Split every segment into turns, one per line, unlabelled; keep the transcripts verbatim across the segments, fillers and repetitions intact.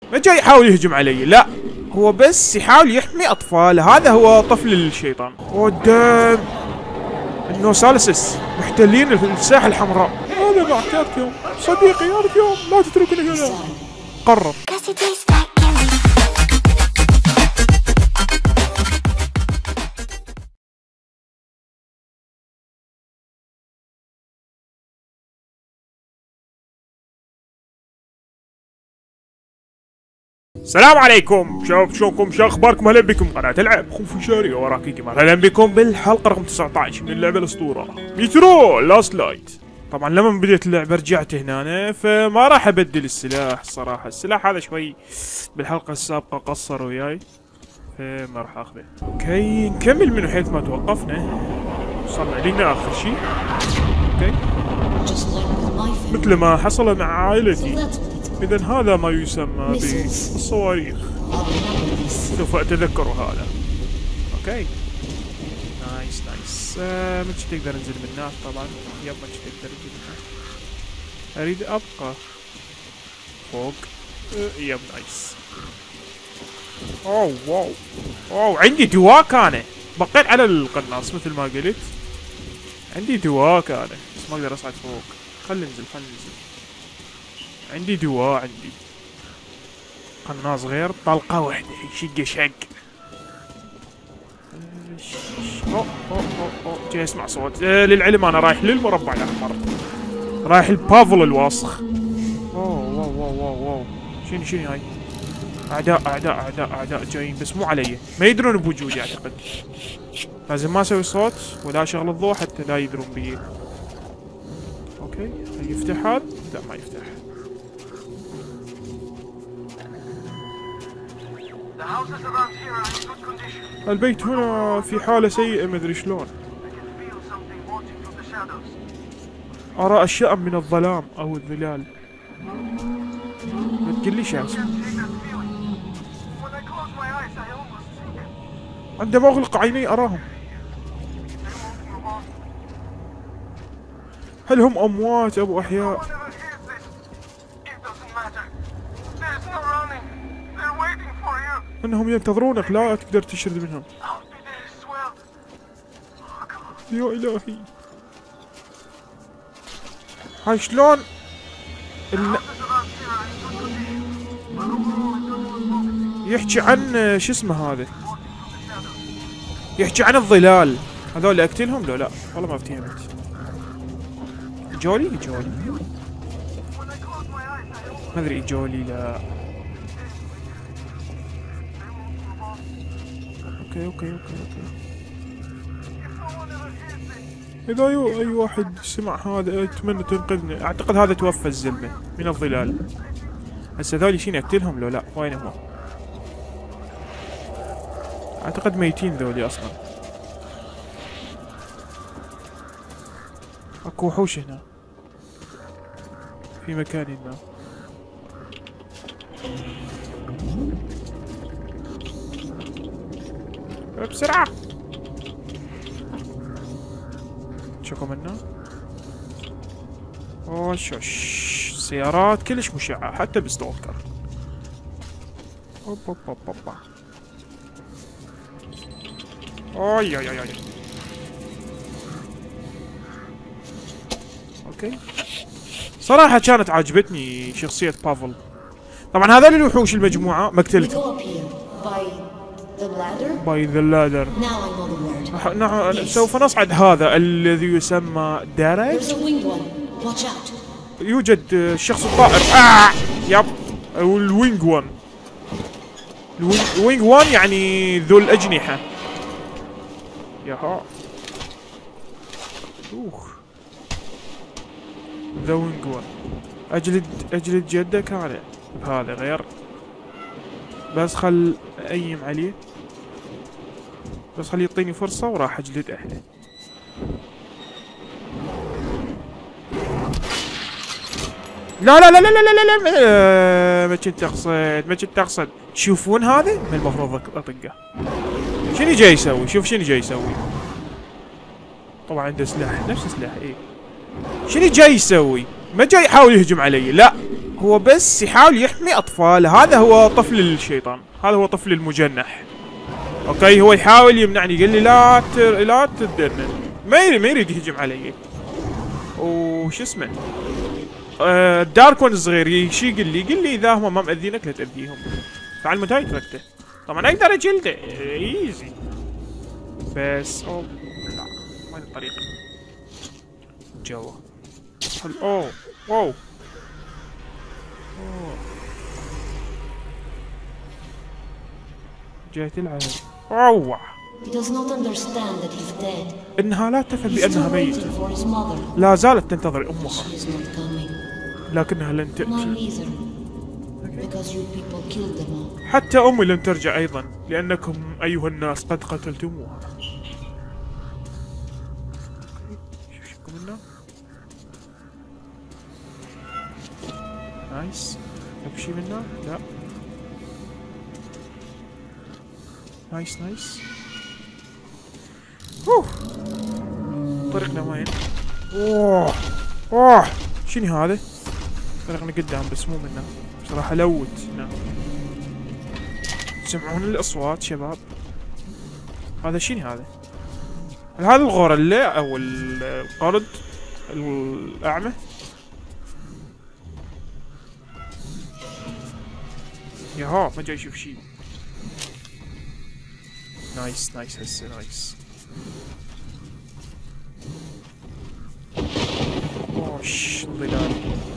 ما جاي يحاول يهجم علي، لا هو بس يحاول يحمي اطفاله. هذا هو طفل الشيطان. قدام النوسالسس محتلين الساحة الحمراء. هذا ما حكيت يوم صديقي، هذا يوم لا تتركني هنا. قرر. السلام عليكم شباب، شلونكم؟ شو اخباركم؟ اهلا بكم قناة العاب خوف شاري وراكي كمان. اهلا بكم بالحلقة رقم تسعة عشر من اللعبة الاسطورة مترو لاست لايت. طبعا لما بديت اللعبة رجعت هنا، فما راح ابدل السلاح الصراحة. السلاح هذا شوي بالحلقة السابقة قصر وياي، فما راح اخذه. اوكي نكمل من حيث ما توقفنا. وصلنا لنا اخر شيء. اوكي مثل ما حصل مع عائلتي، إذا هذا ما يسمى بالصواريخ. سوف أتذكر هذا. أوكي نايس نايس. آه مش تقدر أنزل من النار طبعا. يب مش تقدر أنزل من النار. أريد أبقى فوق. آه يب نايس. أوه واو أوه عندي دواك أنا. بقيت على القناص مثل ما قلت. عندي دواك أنا بس ما أقدر أصعد فوق. خل ننزل خل ننزل. عندي دواء، عندي قناص غير طلقة واحدة يشق شق. اوه اوه اوه اوه جاي اسمع صوت. آه للعلم انا رايح للمربع الاحمر، رايح البافل الواسخ. اوه واو واو واو واو شنو شنو هاي؟ اعداء اعداء اعداء اعداء جايين بس مو علي، ما يدرون بوجودي اعتقد. لازم ما اسوي صوت ولا اشغل الضوء حتى لا يدرون بي. اوكي يفتح هذا؟ لا ما يفتح. البيت هنا في حالة سيئة مدري شلون. أرى أشياء من الظلام أو الظلال. ما تقليش يا اسم. عندما أغلق عيني أراهم. هل هم أموات أو أحياء؟ انهم ينتظرونك، لا تقدر تشرد منهم. يا الهي هاي شلون ال... يحكي عن شو اسمه هذا، يحكي عن الظلال. هذول اقتلهم؟ لا لا والله ما فهمت. جولي جولي ما ادري جولي لا. اوكي اوكي اوكي اوكي اذا اي اي واحد سمع هذا اتمنى تنقذني. اعتقد هذا توفى الزلمه من الظلال. هسه ذولي شين اقتلهم لو لا؟ وينهم؟ اعتقد ميتين ذولي اصلا. اكو وحوش هنا في مكان ما. بسرعة شكو منه. اوش اوش سيارات كلش مشعة حتى بستوكر. اوب اوب اوب اوب اوي اوي اوي. اوكي صراحة كانت عاجبتني شخصية بافل. طبعا هذول الوحوش المجموعة ما قتلتهم. باي ذا لادر. نعم سوف نصعد هذا الذي يسمى دارج. يوجد الشخص الطائر. آه يب الوينج وان. الوينج وان يعني ذو الأجنحة. ياها اوخ ذا وينج وان. اجلد اجلد جدك هذا هذا غير. بس خل ايم عليه، بس خليه يعطيني فرصة وراح اجلد اهله. لا لا لا لا لا لا لا ما كنت اقصد ما كنت اقصد. تشوفون هذا؟ ما المفروض اطقه. شنو جاي يسوي؟ شوف شنو جاي يسوي. طبعا عنده سلاح نفس سلاح ايه. شنو جاي يسوي؟ ما جاي يحاول يهجم علي، لا هو بس يحاول يحمي اطفاله. هذا هو طفل الشيطان، هذا هو طفل المجنح. اوكي هو يحاول يمنعني، قال لي لا تر... لا تدنن، ما يريد ما يريد يهجم علي. وش اسمه آه دارك ون الصغير شي يقول لي يقول لي اذا هم ما مأذينك لا تأذيهم. فعلى المنتهى تركته. طبعا اقدر اجلده ايزي بس اوه لا ما هي الطريقة جوا. اوه اوه جاي تلعب. اوه إنها لا تفهم بأنها ميتة، لا زالت تنتظر أمها لكنها لن تأتي. حتى أمي لن ترجع أيضا لأنكم أيها الناس قد قتلتموها. نايس. اكو شي منه؟ لا. نايس نايس. اوه طريقنا وين؟ اوه اوه شنو هذا؟ طريقنا قدام بس مو منه بصراحة. لوت هنا. تسمعون الأصوات شباب؟ هذا شنو هذا؟ هل هذا الغوريلا أو القرد الأعمى؟ ياها ما جاي يشوف شي. نايس نايس هسه نايس. اوش ظلال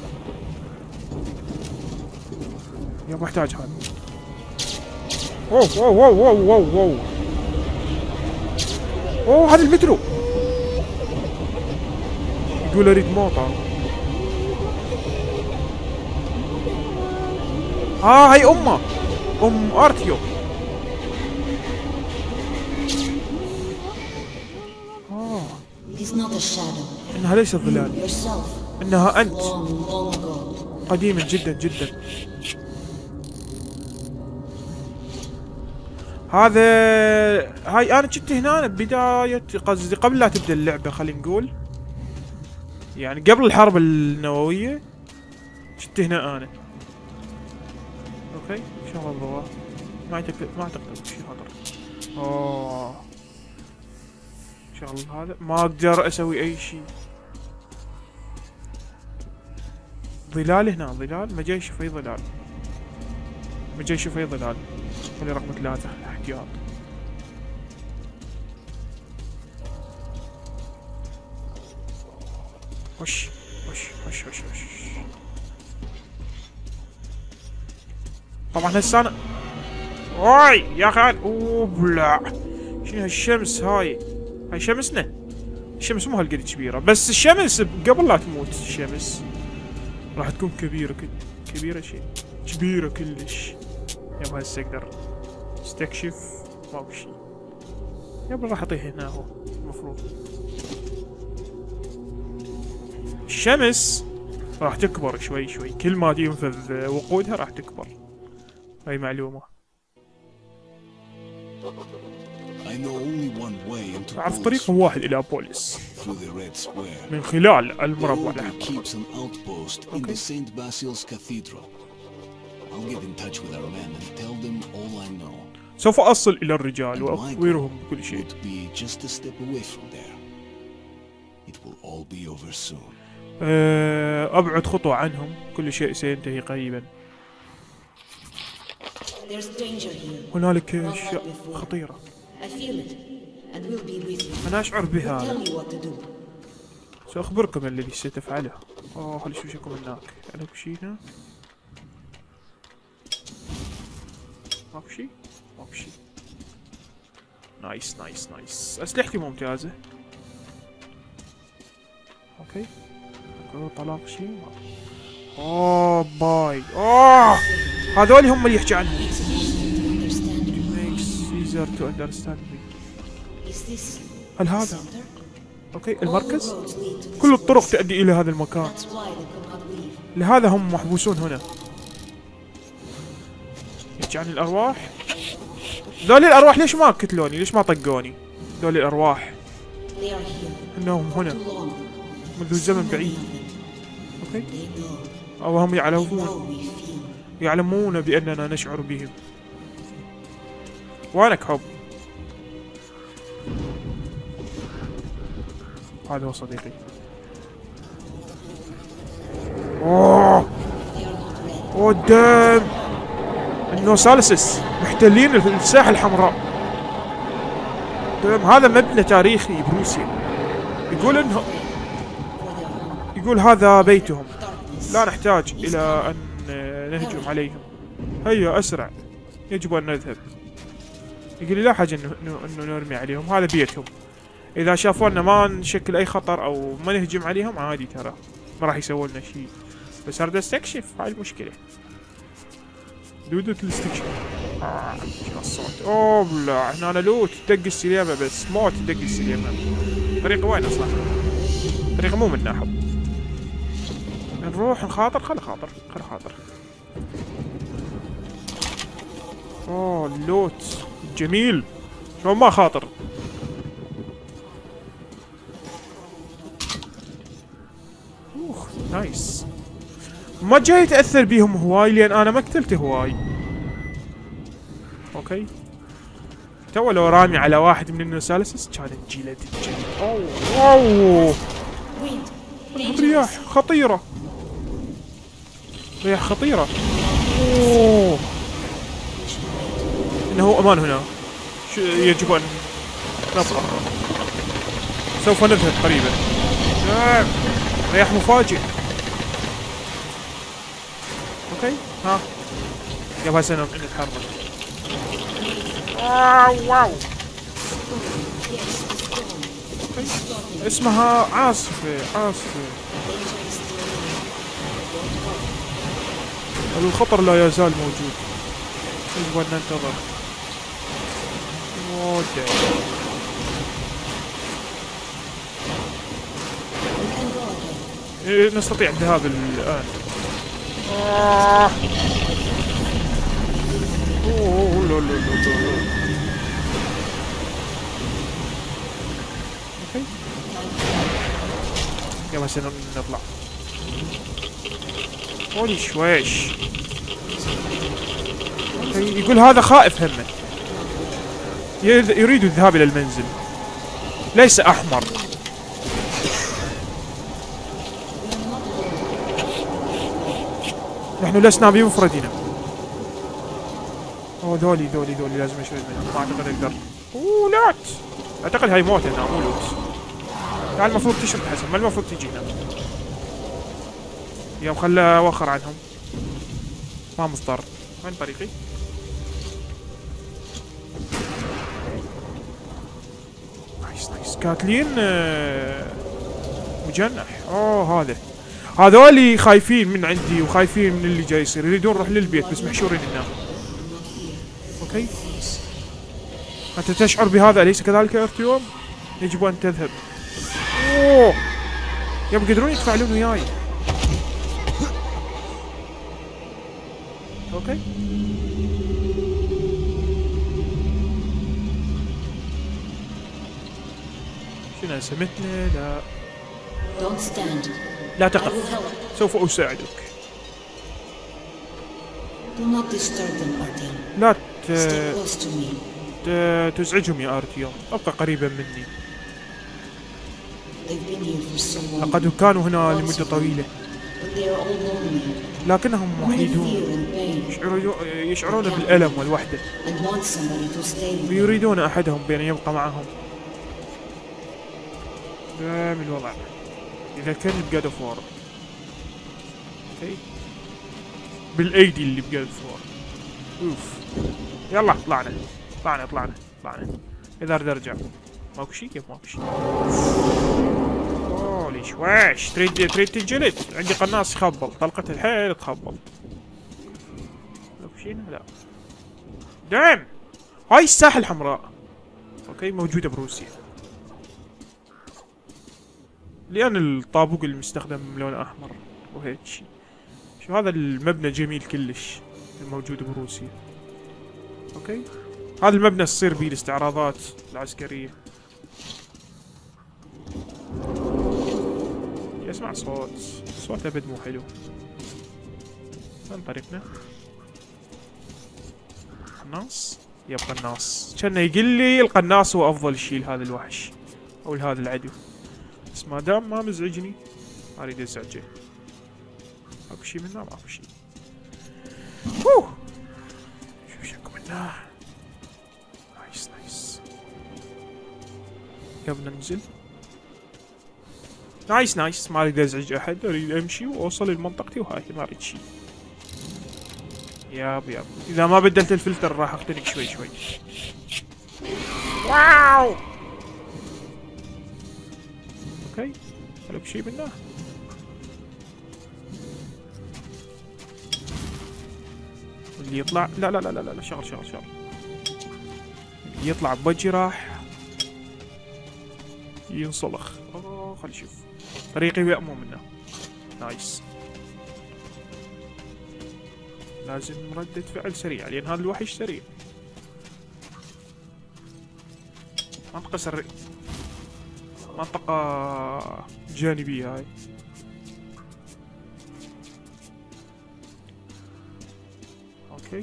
يا محتاج هذا. اوه اوه اوه اوه اوه اوه اوه هذا المترو يقول اريد موطة. اه هاي امه ام ارتيو. اه انها ليست ظلال، انها انت قديما جدا جدا. هذا هاي انا كنت هنا بداية قصدي قبل لا تبدا اللعبة خلينا نقول، يعني قبل الحرب النووية كنت هنا انا. اوكي شغل الضوء ما اعتقد ما اعتقد شي خطر. اوه شغل هذا ما اقدر اسوي اي شيء. ظلال هنا ظلال ما جاي يشوف اي ظلال، ما جاي يشوف اي ظلال. خلي رقم ثلاثة احتياط. وش وش وش وش وش طبعا هسه انا واي يا اخي. اوه بلا شنو هالشمس هاي؟ هاي شمسنا. الشمس مو هالقد كبيرة، بس الشمس قبل لا تموت الشمس راح تكون كبيرة كد كبيرة شيء كبيرة كلش. يابا هسه اقدر استكشف ماكو شي. يابا راح اطيح هنا هو المفروض. الشمس راح تكبر شوي شوي كل ما ينفذ وقودها راح تكبر. هاي معلومة. أعرف طريق واحد إلى بوليس من خلال المربع الأحمر. سوف أصل إلى الرجال وأخبرهم بكل شيء. أبعد خطوة عنهم، كل شيء سينتهي قريبا. هنالك أشياء خطيرة، أنا أشعر بها. سأخبركم الذي ستفعله. أوه خلي شو شكم هناك. أنا شي هنا؟ ماكو شي؟ ماكو شي. نايس نايس نايس. أسلحتي ممتازة. أوكي. طلاق شي. أوه باي. أوه هذول هم اللي يحكي عنهم. easier to understand me. هل هذا؟ اوكي المركز؟ كل الطرق تؤدي الى هذا المكان، لهذا هم محبوسون هنا. يحكي عن الارواح. ذولي الارواح ليش ما قتلوني؟ ليش ما طقوني؟ ذولي الارواح انهم هنا منذ زمن بعيد. اوكي أو هم يعلمون يعلمون بأننا نشعر بهم. وينك حب؟ هذا هو صديقي. اوه اوه دام النوسالسس محتلين الساحة الحمراء. دام هذا مبنى تاريخي بروسيا. يقول انه يقول هذا بيتهم. لا نحتاج الى ان نهجم عليهم. هيا اسرع، يجب ان نذهب. يقول لي لا حاجة انه انه نرمي عليهم، هذا بيتهم. اذا شافونا ما نشكل اي خطر او ما نهجم عليهم عادي، ترى ما راح يسوون لنا شيء. بس اريد استكشف، هاي المشكلة. دودة الاستكشاف. آه شنو الصوت؟ اوه لا هنا أنا لوت تدق السليمة بس موت تدق السليمة. طريقة وين اصلا؟ طريقة مو من ناحية. نروح نخاطر، خل خاطر خل خاطر. اوه اللوت جميل. شلون ما خاطر؟ اوه نايس. ما جاي يتأثر بيهم هواي لأن أنا ما قتلته هواي. أوكي. تو لو رامي على واحد من النوسالسس كانت جلد الجلد. أوه أوه رياح خطيرة. رياح خطيرة. أوه إنه أمان هنا. يجب أن نظهر. سوف نذهب قريبا. رياح مفاجئ. اوكي ها يبغى سنة نتحرك. واو واو اسمها عاصفة عاصفة. الخطر لا يزال موجود، يجب ان ننتظر. إيه نستطيع الذهاب الآن. آه. أوه لا لا لا لا. أوكي. يلا سنة نطلع. هولي شويش. يقول هذا خائف همه. يريد الذهاب إلى المنزل. ليس أحمر. نحن لسنا بمفردنا. اوه ذولي ذولي ذولي لازم اشرد منهم، ما اعتقد اقدر. اوه لوت. اعتقد هاي موت هنا مو لوت. تعال المفروض تشرد حسن، ما المفروض تجي هنا. يوم خلى اوخر عنهم. ما مضطر. وين طريقي؟ نايس نايس. كاتلين مجنح. اوه هذا. هذولي خايفين من عندي وخايفين من اللي جاي يصير، يريدون نروح للبيت بس محشورين هنا. اوكي. انت تشعر بهذا اليس كذلك يا ارتيوم؟ يجب ان تذهب. اوه يبقى يقدرون يتفاعلون وياي. اوكي. شنو سمتنا؟ لا لا تقف، سوف أساعدك. لا ت... ت... تزعجهم يا أرتيوم، أبقى قريبا مني. لقد كانوا هنا لمدة طويلة لكنهم وحيدون، يشعرون بالألم والوحدة ويريدون أحدهم بأن يبقى معهم. دام الوضع إذا كان بجاد اوف وار. اوكي بالايدي اللي بجاد اوف وار. اوف يلا طلعنا طلعنا طلعنا طلعنا. اذا اريد ارجع ماكو شي. كيف ماكو شي؟ هولي شواش. تريد تريد تنجلد؟ عندي قناص يخبل، طلقة الحيل تخبل. ماكو شي هنا؟ لا. دام هاي الساحة الحمراء اوكي موجودة بروسيا. لأن الطابوق المستخدم لونه أحمر وهيك شي. شو هذا المبنى جميل كلش الموجود بروسيا. أوكي. هذا المبنى تصير بيه الاستعراضات العسكرية. يسمع صوت صوت أبد مو حلو. من طريقنا قناص. يب قناص، كان يقول لي القناص هو افضل شيء لهذا الوحش او لهذا العدو، بس ما دام ما مزعجني ما اريد ازعجه. ماكو شيء منه، ماكو شيء. اوه شو شكو منه. نايس نايس. قبل ننزل. نايس نايس، ما اريد ازعج احد، اريد امشي واوصل لمنطقتي وهاي، ما اريد شيء. ياب ياب، اذا ما بدلت الفلتر راح اختنق شوي شوي. واو اوكي، هلا شيء منه. اللي يطلع لا لا لا لا لا شغل شغل شغل. اللي يطلع بوجهي راح ينصلخ. اوه خلي اشوف طريقي ويأمو منه. نايس. لازم ردة فعل سريعة لأن هذا الوحش سريع. منطقة سرية، منطقة جانبية هاي. اوكي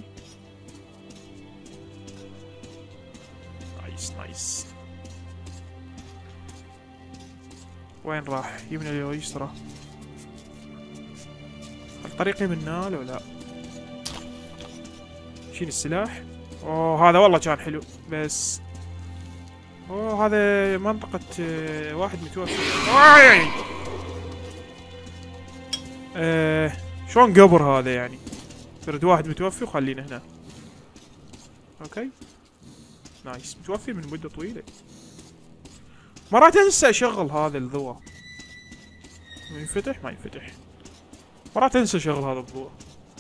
نايس نايس. وين راح؟ يمنى ولا يسرى؟ هل طريقي منه لو لا؟ شيل السلاح. اوه هذا والله كان حلو، بس اوه هذا منطقة آه واحد متوفي. آه شلون قبر هذا يعني؟ ترد واحد متوفي وخلينا هنا. اوكي نايس، متوفي من مدة طويلة. مرات انسى اشغل هذا الضوء. ينفتح ما ينفتح. مرات انسى اشغل هذا الضوء.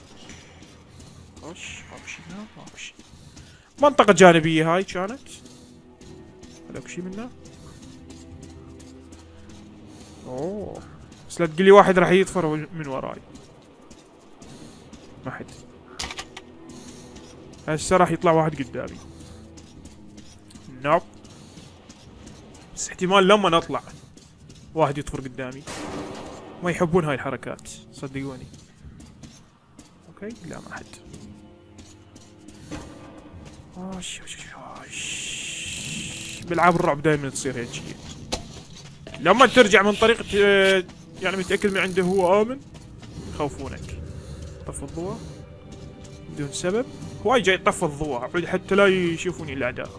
خش ماكو شي هنا، ماكو شي. منطقة جانبية هاي كانت. ماكو شي منها. اوه بس لا تقلي واحد راح يطفر من وراي. ما حد. هسه راح يطلع واحد قدامي. نوب. بس احتمال لما نطلع واحد يطفر قدامي. ما يحبون هاي الحركات صدقوني. اوكي لا ما حد. اوش اوش اوش. بالعاب الرعب دائما تصير هيك. لما ترجع من طريق يعني متأكد من عنده هو آمن يخوفونك. طفي الضوء بدون سبب. هواي جاي يطفي الضوء حتى لا يشوفوني الاعداء.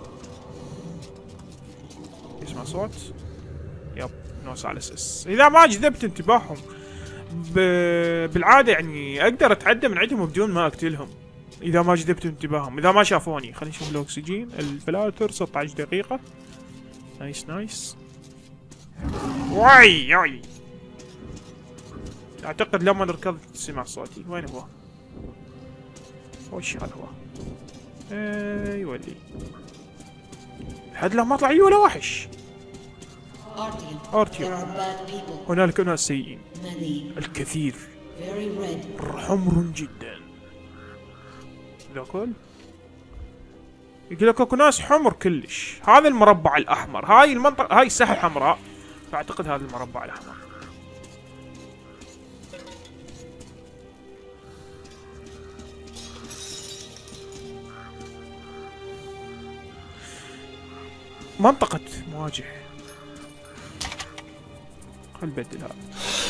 يسمع صوت. يب نوس على اساس اذا ما جذبت انتباههم ب... بالعاده يعني اقدر اتعدى من عندهم بدون ما اقتلهم. اذا ما جذبت انتباههم، اذا ما شافوني. خلينا نشوف الاكسجين الفلاتر ستة عشر دقيقه. نايس نايس. واي واي. اعتقد لما ركضت سمع صوتي. وين هو؟ وش هذا هو؟ اي ولي حد لما طلع لي ولا وحش. ارتيوم. هنالك ناس سيئين الكثير، حمر جدا. ذاكل يقول لك اكو ناس حمر كلش. هذا المربع الاحمر، هاي المنطقه هاي الساحه حمراء، فاعتقد هذا المربع الاحمر. منطقة مواجه. خل نبدل هذا.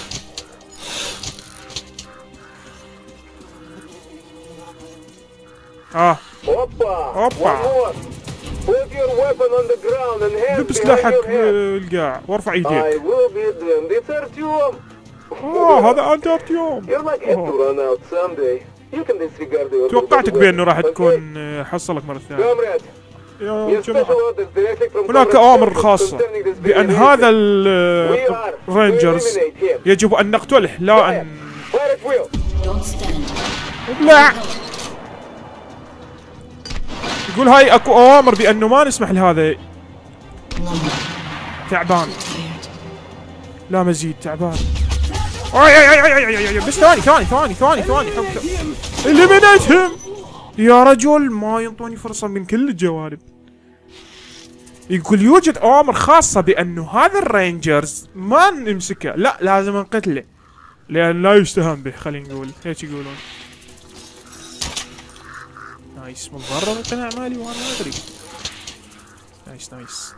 اه اوبا. لبس سلاحك القاع وارفع ايديك. اوه هذا انت ارتيوم. توقعتك بانه راح تكون حصلك مرة ثانية. يا جماعة هناك أوامر خاصة بأن هذا الرينجرز يجب أن نقتله لا أن لا. يقول هاي أكو أوامر بأنه ما نسمح لهذا. تعبان لا مزيد تعبان. أي أي أي أي أي بس ثواني ثواني ثواني ثواني ثواني إليمينيتهم يا رجل. ما ينطوني فرصة من كل الجوانب. يقول يوجد أوامر خاصة بأنه هذا الرينجرز ما نمسكه، لا لازم نقتله لأن لا يستهان به. خلينا نقول هيك يقولون. نايس. متضرر القناع مالي وانا ما ادري. نايس نايس.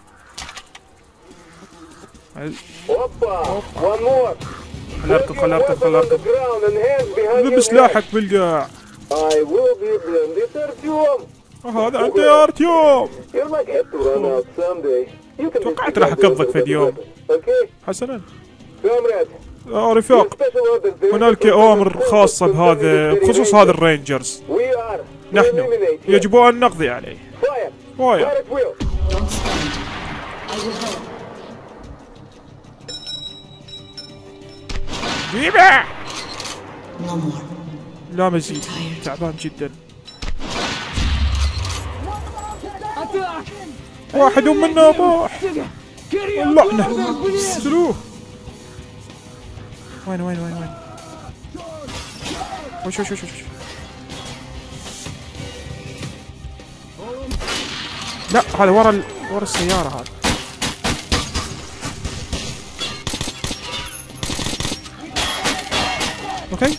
اوبا وان مور.
خل اركض خل اركض خل اركض. ذب سلاحك بالقاع.
I will be blinded Artyom.
هذا انت يا ارتيوم.
You're like have to run out someday. You can
توقعت راح اكضك في يوم.
Okay.
حسنا.
Comrade.
آه رفاق، هنالك اوامر خاصة بهذا بخصوص هذا الرينجرز.
We are.
نحن يجب ان نقضي عليه.
Fire.
فاير.
Fire at will.
جيبه.
No more.
لا مزيد، تعبان جدا. واحد منا طاح. اللعنة. اقتلوه. وين وين وين وين؟ وش وش وش وش؟ لا هذا ورا ال... ورا السيارة هذا. اوكي.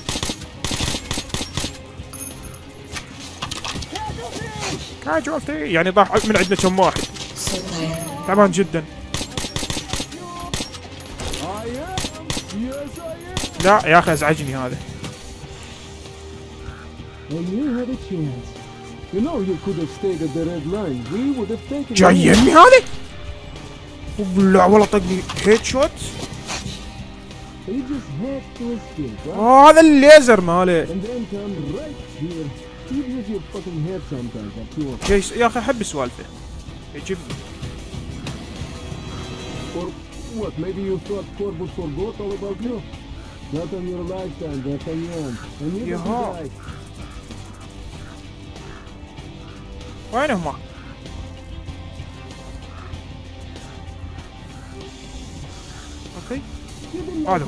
كاجوالتي يعني ضاع من عندنا كم واحد. تعبان جدا. لا يا اخي ازعجني هذا. جاي يمي هذا؟ لا والله طقني هيد شوت. هذا الليزر ماله. جيس يا اخي احب سوالفه يعجبني.
What? Maybe you thought Corvus forgot all about you? Not on your lifetime, D'Artagnan. And you
ياها. وين هما؟ اوكي. هذا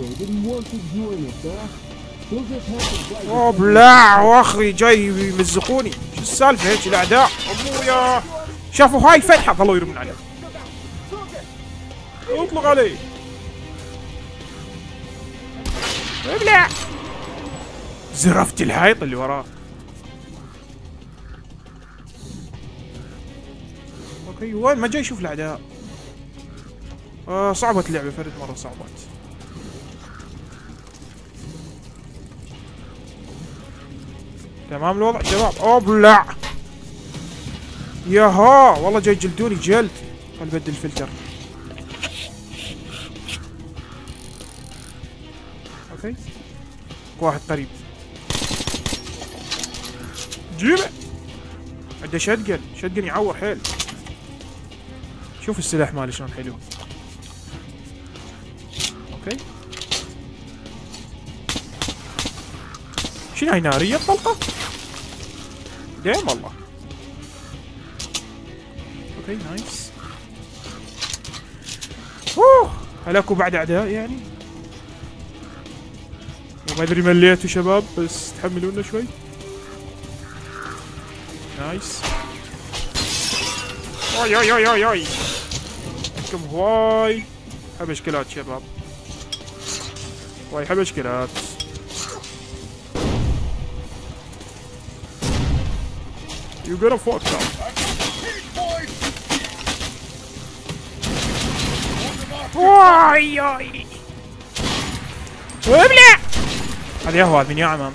هو. ابلع واخي جاي يمزقوني. شو السالفه هيك الاعداء؟ ابويا شافوا هاي الفتحه ظلوا يرمون عليه. اطلق علي. ابلع. زرفت الحيط اللي وراه. اوكي وين ما جاي يشوف الاعداء. آه صعبت اللعبه فرد مره صعبت. تمام الوضع شباب. ابلع. ياها والله جاي يجلدوني جلد. خل بدل الفلتر. اوكي واحد قريب. جيبه. عنده شتقن، شتقن يعور حيل. شوف السلاح مالي شلون حلو. اوكي شنو هاي نارية طلقة؟ دايم والله. اوكي نايس. اوه هلاكوا بعد اعداء يعني. ما ادري مليتوا شباب بس تحملونا شوي. نايس. اوي اوي اوي اوي اوي. عندكم هواي حبشكلات شباب. هواي حبشكلات. You gotta fuck up. واي واي. وابلع. هذا يا هو من يا عمام.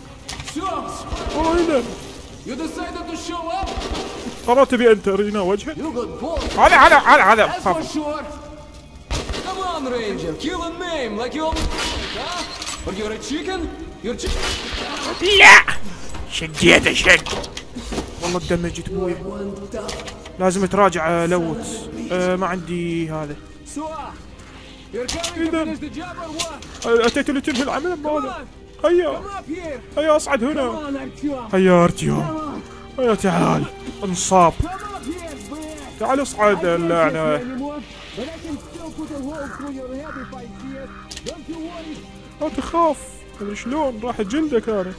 وين؟
You decided to show up?
قررت بأنتر هنا وجهك.
You got bold.
هذا هذا هذا هذا.
That's for sure. Come on, Ranger, kill and maim like you always huh? Or you're a chicken? You're chicken?
لا. شديته شد. والله دمجت ابوي. لازم تراجع لوت. أه ما عندي هذا.
You're coming to finish the job or what?
اتيت لتنهي العمل ماله. هيا
Come up here.
هيا اصعد هنا.
Come on, Artyom.
هيا ارتيوم. هيا تعال انصاب.
Come up here, Brad.
تعال اصعد اللعنة.
But I can still put a hole through your head if I see it. Don't you worry.
لا تخاف. مدري شلون راح جلدك انا.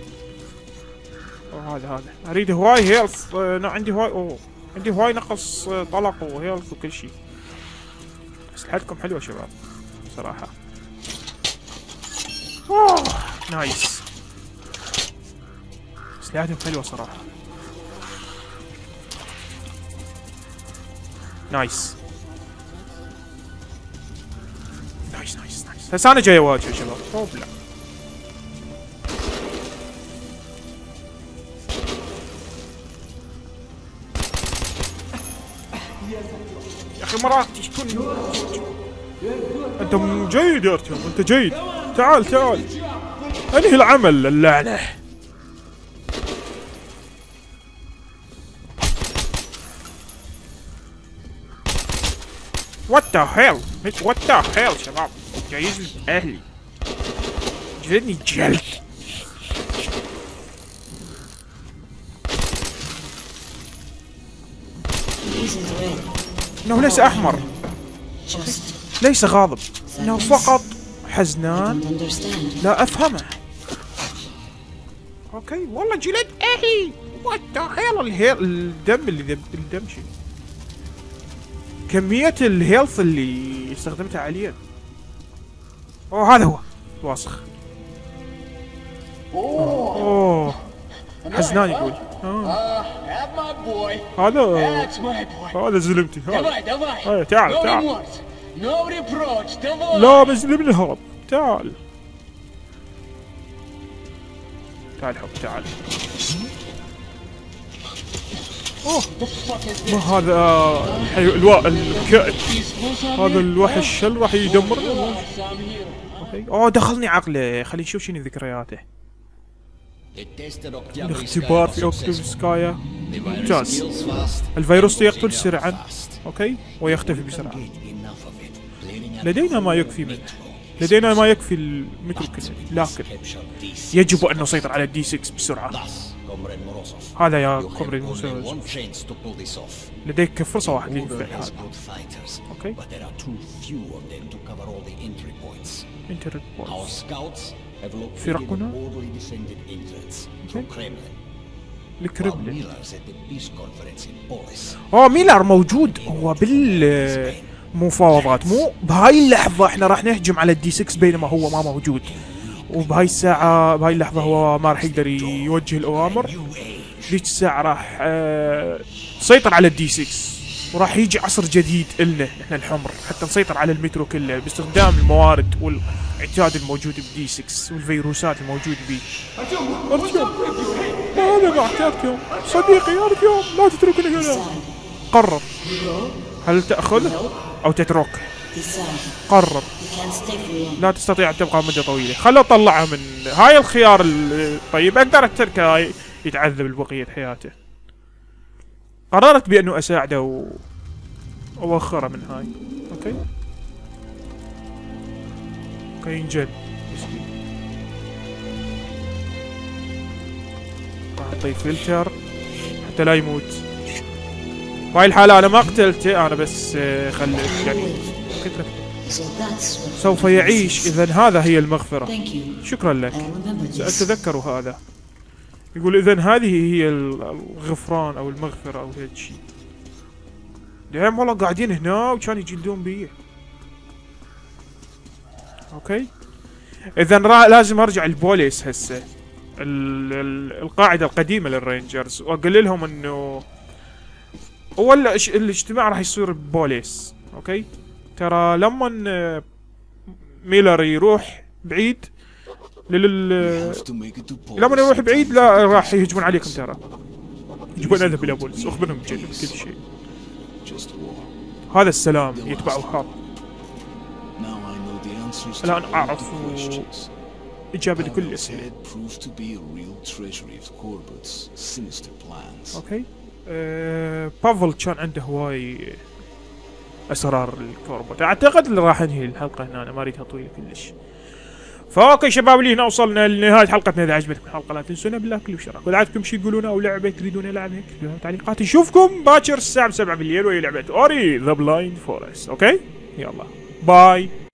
أوه هذا هذا اريد هواي هيلث. انا عندي هواي اوه عندي هواي نقص طلق وهيلث وكل شيء. اسلحتكم حلوه شباب صراحه. اوه نايس. لعبتهم حلوه صراحه. نايس نايس نايس نايس. هسه انا جاي اواجه يا شباب. اوب لا يا اخي مرات تكون انت جيد يا ارتيوم، انت جيد. تعال تعال انهي العمل اللعنه. وات ذا هيل وات ذا هيل شباب. جايز اهلي جلدني جلد. انه ليس احمر، ليس غاضب، انه فقط حزنان لا افهمه. اوكي والله جلد اهلي. وات ذا هيل الهيل الدم اللي ذب الدم شيء. كمية الهيلث اللي استخدمتها حاليا. اوه هذا هو واصخ. اوه حزنان يقول. آه. هذا هذا زلمتي هذا. آه. تعال تعال. لا بزلمني هرب. تعال تعال حب تعال. اوه ما هذا الوا الكائن هذا الوحش هل راح يدمرنا؟ اوكي اوه دخلني عقله. خلينا نشوف شنو ذكرياته. الاختبار في اوكتوفسكايا ممتاز. الفيروس يقتل سرعا اوكي ويختفي بسرعه. لدينا ما يكفي منه. لدينا ما يكفي الميكروكلين، لكن يجب ان نسيطر على الدي ستة بسرعه. هذا يا كومريد موسوس لديك فرصة واحدة للفعل هذا. اوكي انتر بوينتس فرقنا الكريملين. اوه ميلر موجود هو بالمفاوضات. مو بهاي اللحظة احنا راح نهجم على الدي ستة بينما هو ما موجود، وبهاي الساعة بهاي اللحظة هو ما راح يقدر يوجه الأوامر. ذيك الساعة راح أه نسيطر على الدي ستة وراح يجي عصر جديد إلنا احنا الحمر حتى نسيطر على المترو كله باستخدام الموارد والعتاد الموجود بدي ستة والفيروسات الموجود بيه. أرتيوم أنا معك يا أرتيوم صديقي يا أرتيوم لا تتركني هنا. قرر هل تأخذه أو تتركه. قرر لا تستطيع أن تبقى مدة طويلة. خلوا طلعها من هاي الخيار الطيب. أقدر أتركه يتعذب بقية حياته. قررت بأنه أساعده و... وأوخره من هاي. أوكي أوكي ينجن راح أعطيه فلتر حتى لا يموت. بهاي الحالة أنا ما قتلته، أنا بس خليت يعني قتلته. سوف يعيش. إذن هذا هي المغفرة. شكرا لك سأتذكر هذا. يقول إذن هذه هي الغفران أو المغفرة أو هيك شيء. دايم والله قاعدين هنا وكانوا يجلدون بي. أوكي إذن لازم أرجع البوليس هسه ال ال القاعدة القديمة للرينجرز وأقول لهم إنه أول الاجتماع راح يصير ببوليس. أوكي ترى لما ميلر يروح بعيد لل لما يروح بعيد لا راح يهجمون عليكم. ترى يجيبون اذهب الى بوليس واخبرهم بكل شيء. هذا السلام يتبعه حرب. الان اعرف اجابه لكل الاسئله. اوكي أه... بافل كان عنده هواي اسرار الكوربوت. اعتقد اللي راح انهي الحلقه هنا. انا ما اريدها طويله كلش. فاوكي شباب اللي هنا وصلنا لنهايه حلقتنا. اذا عجبتكم الحلقه لا تنسونا باللايك والاشتراك. واذا عندكم شيء تقولونه او لعبه تريدون العبها اكتبوها بالتعليقات. نشوفكم باكر الساعه سبعة بالليل وهي لعبه اوري ذا بلايند فورست. اوكي يلا باي.